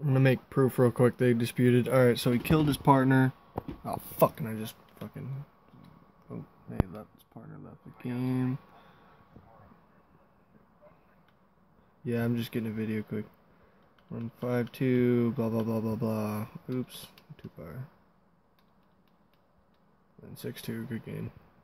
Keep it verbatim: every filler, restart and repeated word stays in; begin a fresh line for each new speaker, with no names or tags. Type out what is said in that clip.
I'm gonna make proof real quick. They disputed. Alright, so he killed his partner. Oh, fucking, I just fucking... Oh, hey, left his partner, left the game. Yeah, I'm just getting a video quick. one five two, blah, blah, blah, blah, blah. Oops, too far. And six two, good game.